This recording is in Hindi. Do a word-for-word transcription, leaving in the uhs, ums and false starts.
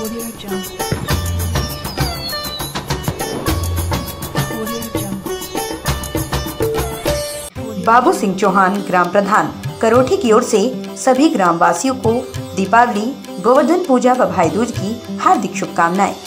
Audio Jungle. Audio Jungle. Babu Singh Chauhan, ग्राम प्रधान करोठी की ओर से सभी ग्रामवासियों को दीपावली, गोवर्धन पूजा व भाई दूज की हार्दिक शुभकामनाएं।